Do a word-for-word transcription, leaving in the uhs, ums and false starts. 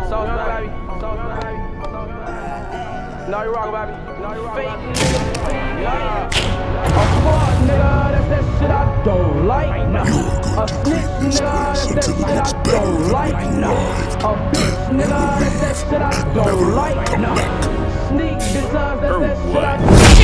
Sauce, baby. Sauce, baby. No, you rock, baby. No, you rock, baby. Yeah. A fuck, nigga, that's that shit I don't like. No. A snitch, nigga, that's that shit I don't like. No. A bitch, nigga, that's that shit I don't like. No. Sneak deserves, that's that shit I don't like.